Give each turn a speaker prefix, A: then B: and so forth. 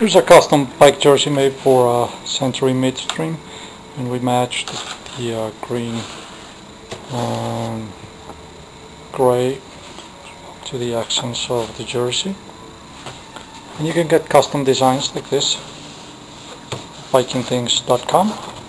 A: Here's a custom bike jersey made for Century Midstream, and we matched the green and gray to the accents of the jersey. And you can get custom designs like this, bikingthings.com.